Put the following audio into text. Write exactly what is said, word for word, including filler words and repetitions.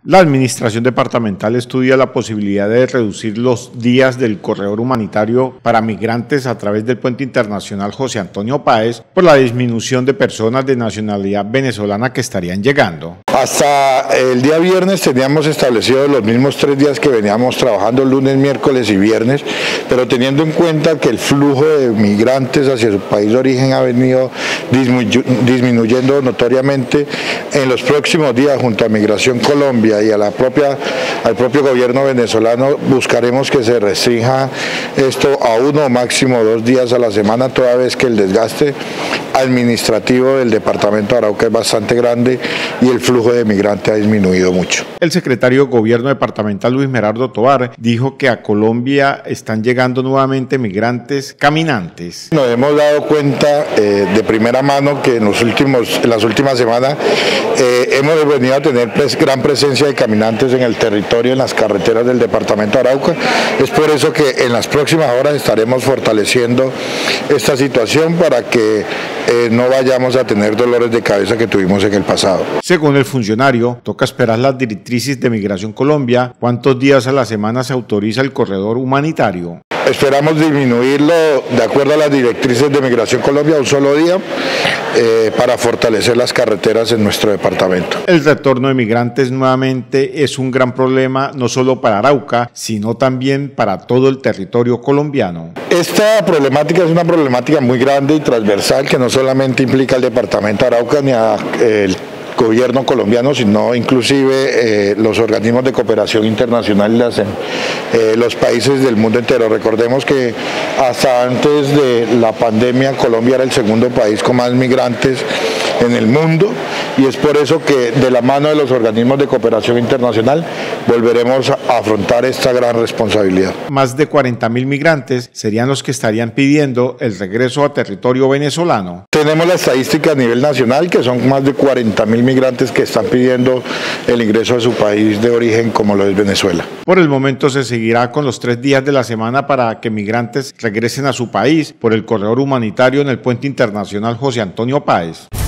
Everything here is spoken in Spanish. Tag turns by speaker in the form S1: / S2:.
S1: La administración departamental estudia la posibilidad de reducir los días del corredor humanitario para migrantes a través del puente internacional José Antonio Páez por la disminución de personas de nacionalidad venezolana que estarían llegando.
S2: Hasta el día viernes teníamos establecidos los mismos tres días que veníamos trabajando, lunes, miércoles y viernes, pero teniendo en cuenta que el flujo de migrantes hacia su país de origen ha venido disminuyendo notoriamente, en los próximos días junto a Migración Colombia y a la propia, al propio gobierno venezolano buscaremos que se restrinja esto a uno o máximo dos días a la semana, toda vez que el desgaste administrativo del departamento de Arauca es bastante grande y el flujo de migrantes ha disminuido mucho.
S1: El secretario de Gobierno departamental Luis Merardo Tovar dijo que a Colombia están llegando nuevamente migrantes caminantes.
S2: Nos hemos dado cuenta eh, de primera mano que en, los últimos, en las últimas semanas eh, hemos venido a tener pres, gran presencia de caminantes en el territorio, en las carreteras del departamento de Arauca. Es por eso que en las próximas horas estaremos fortaleciendo esta situación para que eh, no vayamos a tener dolores de cabeza que tuvimos en el pasado.
S1: Según el funcionario, toca esperar las directrices de Migración Colombia. ¿Cuántos días a la semana se autoriza el corredor humanitario?
S2: Esperamos disminuirlo de acuerdo a las directrices de Migración Colombia a un solo día eh, para fortalecer las carreteras en nuestro departamento.
S1: El retorno de migrantes nuevamente es un gran problema no solo para Arauca, sino también para todo el territorio colombiano.
S2: Esta problemática es una problemática muy grande y transversal que no solamente implica al departamento de Arauca ni a el gobierno colombiano, sino inclusive eh, los organismos de cooperación internacional y las, eh, los países del mundo entero. Recordemos que hasta antes de la pandemia Colombia era el segundo país con más migrantes en el mundo y es por eso que de la mano de los organismos de cooperación internacional volveremos a afrontar esta gran responsabilidad.
S1: Más de cuarenta mil migrantes serían los que estarían pidiendo el regreso a territorio venezolano.
S2: Tenemos la estadística a nivel nacional que son más de cuarenta mil migrantes que están pidiendo el ingreso a su país de origen, como lo es Venezuela.
S1: Por el momento se seguirá con los tres días de la semana para que migrantes regresen a su país por el corredor humanitario en el puente internacional José Antonio Páez.